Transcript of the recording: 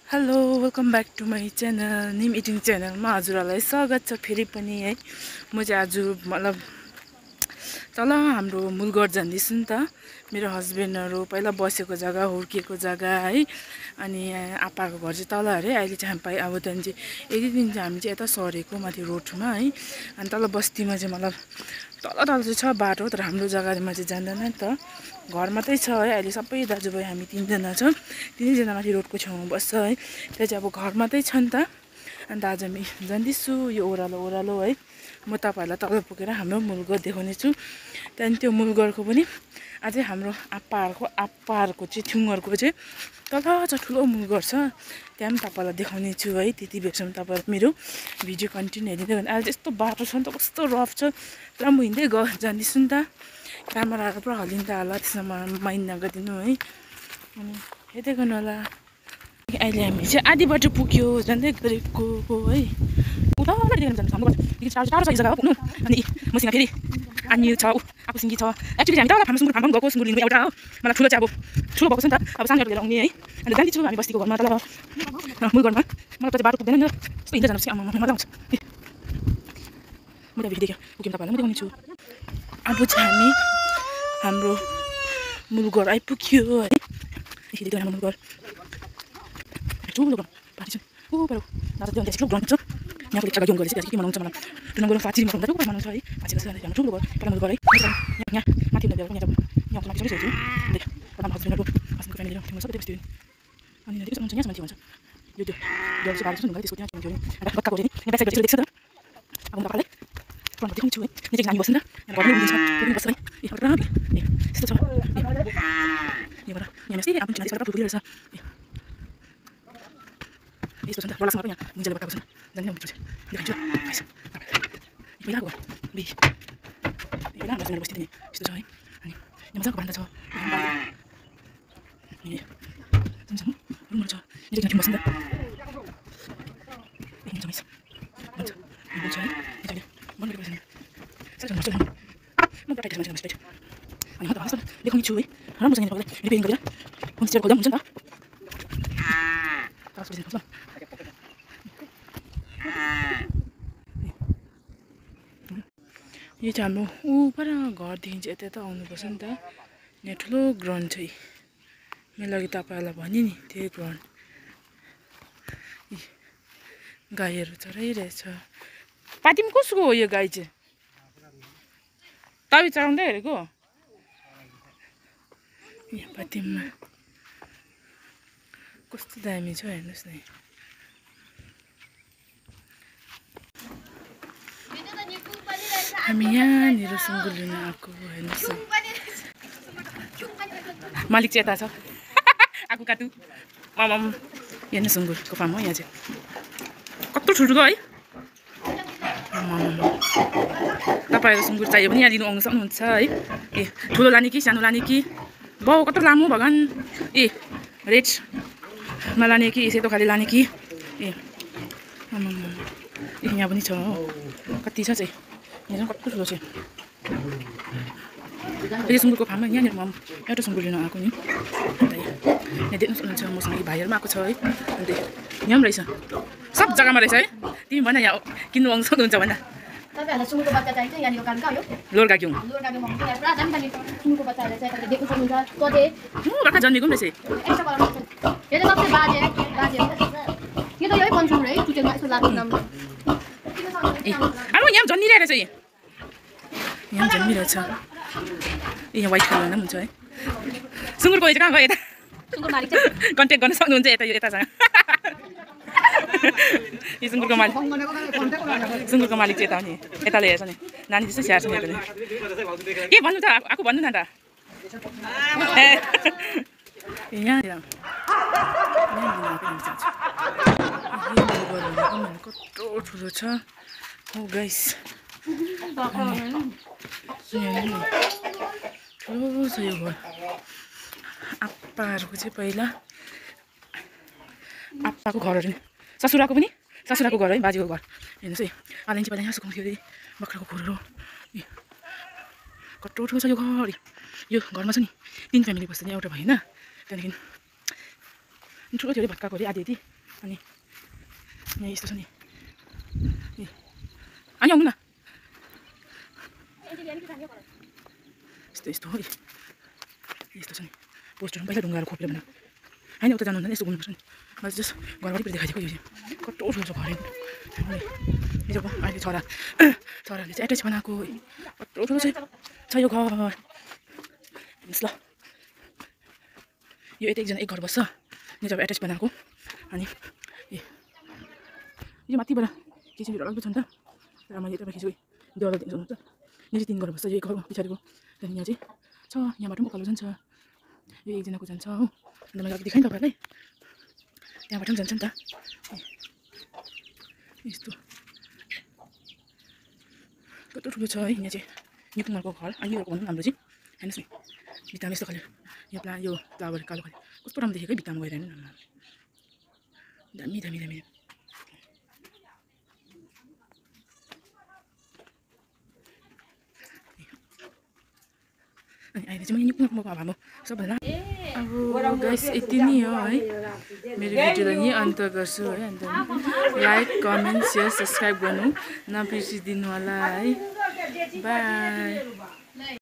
Hello welcome back to my channel Nim eating च्यानलमा हजुरहरूलाई स्वागत छ फेरि पनि है। म चाहिँ आज मतलब तल हाम्रो मुलगढ जाँदैछु नि त। मेरो हस्बेन्डहरू पहिला बसेको जग्गा हुर्किएको जग्गा है। अनि आप्पाको घर चाहिँ तल अरे। अहिले चाहिँ हामी अब त्यहाँदेखि चाहिँ यति दिन चाहिँ हामी चाहिँ यता सरेको माथि रोडमा है। अनि तल बस्तीमा चाहिँ मतलब तल चाहिँ छ बाटो, तर हाम्रो जग्गामा चाहिँ जाँदैन नि त। घर मात्रै छ है अहिले। सबै दाजुभाइ हामी तिनजना छौँ। तिनैजना माथि रोडको छेउमा बस्छ है। त्यहाँ चाहिँ अब घर मात्रै छ नि त। अन्त आज हामी जाँदैछु यो ओह्रालो ओह्रालो है। म तपाईँहरूलाई तल पुगेर हाम्रो मुलगढ देखाउने छु। त्यहाँदेखि त्यो मुलगढको पनि अझै हाम्रो आप्पाहरूको चाहिँ छेउहरूको चाहिँ तल छ ठुलो मुलगढ छ। त्यहाँ पनि तपाईँहरूलाई देखाउने छु है। त्यति बेरसम्म तपाईँहरू मेरो भिडियो कन्टिन्यू हेरिदिँदै भने अहिले त्यस्तो बाटो छ नि त, कस्तो रफ छ। तर म हिँड्दै जाँदैछु नि त। क्यामेराहरू पुरा हल्लिँदा होला, त्यसमा माइन्ड नगरिदिनु है। अनि हेर्दै गर्नु होला। अहिले हामी चाहिँ आधी बाटो पुग्यो जाँदै गरेको है। उता जान्छ हाम्रो टाढो टाढो छ यो जग्गा हो पुग्नु। अनि मसँग फेरि आनी छ, आफू सिङ्गी छ। एक्चुली हामी तल हाम्रो सुँगुर फार्म गएको, सुँगुर लिनु एउटा हो। मलाई ठुलो चाहिँ अब ठुलो भएको छ नि त, अब सानोहरू लिएर आउने है। अन्त जाँदैछु हामी बस्तीको घरमा तल मुलगढमा। मलाई त बाटो पुग्दैन नि त, यस्तो हिँड्दै जानुपर्छ। मजा आउँछ। म त भिडियो पुग्यौँ तपाईँहरूलाई म देखाउने छु। अब चाहिँ हामी हाम्रो मुलगढ आइपुग्यो है। देखिदियो हाम्रो मुलगढ ठुलो ग्राउन्ड पार्टी छ ऊ पर दादा त्यो ठुलो ग्राउन्ड छ। यहाँको जग्गा गेम गरेछ के मनाउँछ मलाई टुर्ना गरौँ फाटी मनाउँदा को मनाउँछ है। मान्छे कसरी हाम्रो ठुलो घर पहिला मुलगढ है। यहाँ माथि नदेऊ यहाँ माथि सबै सोच्छु देख प्रथम हस्बेन्डको फ्यामिली र सबै त्यस्तै अनि त्यो हुन्छ यहाँ मान्छे हुन्छ यो त्यो डर चाहिँ बाहिर छ नि त्यसको त्यहाँ थियो नि बत्ता कोरे नि यहाँ ब्याक साइड देख्छ त। अब म तपाईँलाई फ्रन्ट देखाउँछु है। निकै नानी बस्नु र घर पनि उभिन्छ त्यो पनि बस्छ है। ए हट्रा ए यस्तो छ यहाँबाट यहाँ यस्तै आफ्नो चिनारी सबै फुलिरहेछ। यस्तो छ नि त रलासँग पनि यहाँ मुन्जेले बताएको छ जान्ने मिठो छ देखाउँछु आइस पहिलाको बि पहिला हाम्रो बस्ती नि यस्तो छ है। अनि यहाँ मजाको बान्दा छ ए समझनु रुम छ निकै किन बस्नु त देखिन्छ मिस हुन्छ हुन्छ है यसले मन गरेको छैन सबै मस्त छ। म प्राइट मान्छे मस्त अनि म त हस्ता देखाउने छु है। राम्रोसँग तपाईँलाई रिपेयरिङ गरेर होमस्टे खोल्दा हुन्छ नि त। तास बजेर ल यो चाहिँ हाम्रो ऊ पर घरदेखि चाहिँ यता आउनुपर्छ नि त। यहाँ ठुलो ग्राउन्ड छ। मैले अघि तपाईँहरूलाई भने नि त्यही ग्राउन्ड। गाईहरू चराइरहेछ। पातिमा कसको हो यो गाई चाहिँ? तपाईँ चराउँदै हेरेको यहाँ पातिमा कस्तो दामी छ हेर्नुहोस् न। हामी यहाँनिर सुँगुर लिन आएको हेर्नुहोस् न। मालिक चाहिँ यता छ आएको काटु मामा हेर्नु सुँगुरको फार्म हो यहाँ चाहिँ कत्रो ठुल्ठुलो है। तपाईँहरू सुँगुर चाहियो भने यहाँ लिनु आउनु सक्नुहुन्छ है। ए ठुलो लाने कि सानो लाने कि बाउ कत्रो लामो भगवान्। ए रेडमा लाने कि सेतो खाले लाने कि ए यहाँ पनि छ कति छ चाहिँ यहाँ कत्रो ठुलो छ। यो सुँगुरको फार्ममा यहाँनिर म एउटा सुँगुर लिन आएको नि। अन्त यहाँ देख्नु सक्नुहुन्छ मसँग भाइहरूमा आएको छ है। अन्त यहाँ पनि रहेछ सब जग्गामा रहेछ है। तिमी भन यहाँ किन्नु आउनु सक्नुहुन्छ भन। तपाईहरुलाई सुँगुरको बच्चा चाहिन्छ यहाँनिर कान कहाँ हो लोरगा क्यों लोरगाको मम्मी यहाँ पुरा दामी दामी सुँगुरको बच्चाहरु चाहिँ तपाईले देख्न सक्नुहुन्छ। तोते भर्खर जन्मेको पनि रहेछ। एक्स्ट्रा कलरमा छ यो चाहिँ सबसे बाजे हो यो त यही पन्छुर है टुटेलमा यसो लाग्छ नाम ए अब यहाँ जन्मिरहेछ यहाँ जन्मिरहेछ। यहाँ वाइट कलर पनि हुन्छ है। सुँगुरको चाहिँ कहाँ गयो यता सुँगुर मालिक चाहिँ कन्ट्याक्ट गर्न सक्नुहुन्छ यता यो यतासँग। यो सुँगुरको मालिक चाहिँ यता हो नि यताले हेर्छ नि नानी जस्तै स्याहार्छ नि यताले। के भन्नु त आएको भन्नु न त ए यहाँनिर कत्रो ठुलो छ हो गाइस। ठुलो छ यो घर। आप्पाहरूको चाहिँ पहिला आप्पाको घरहरू ससुराको पनि ससुराको घर है बाजेको घर हेर्नुहोस् है। आलिन चाहिँ पहिला यहाँ सुकाउँथ्यो अरे बाख्राको खोरहरू कत्रो ठुलो छ यो घर। यो घरमा छ नि 3 फ्यामिली बस्छ नि एउटा भएन। त्यहाँदेखि ठुलो थियो अरे भत्काएको अरे आधी आधी अनि यहाँ यस्तो छ नि अनि आउनु न यस्तो यस्तो हो यस्तो छ नि पोस्टरहरू पहिला ढुङ्गाहरू खोपेर बनाएको होइन उता जानु हुँदैन यस्तो घुम्नुपर्छ नि मैले जस्ट घर वरिपरि देखाइदिएको यो चाहिँ कस्तो ठुलो छ घर मेरो अहिले छोराले चाहिँ एट्याच बनाएको कस्तो ठुलो छ यो घर हेर्नुहोस् ल यो यता एकजना एक घर बस्छ यो चाहिँ एट्याच बनाएको अनि यो माथिबाट खिचेर अलग्गै छ नि त तर मैले यता खिचेको देवाल देख्नु सक्नुहुन्छ यो चाहिँ 3 घर बस्छ यो एक घर पछाडिको त्यहाँदेखि यहाँ चाहिँ छ यहाँबाट पनि उकालो जान्छ यो एकजनाको जान्छ हो अन्त मैले अघि देखाएँ नि तपाईँहरूलाई त्यहाँबाट पनि जान्छ नि त यस्तो कस्तो ठुलो छ है यहाँ चाहिँ न्युकुमारको घर अनि यो भनौँ हाम्रो चाहिँ हेर्नुहोस् नि भित्तामा यस्तो खाले यो फ्लावर कालो खाले कस्तो राम्रो देखेको है भित्तामा गएर हेर्नु न दामी दामी दामी अनि अहिले चाहिँ मैले न्युकुमारको अब हाम्रो सबभन्दा अब गाइस यति नै हो है मेरो भिडियोलाई यहीँ अन्त गर्छु है अन्त लाइक कमेन्ट सेयर सब्सक्राइब गर्नु नबिर्सिदिनु होला है बाई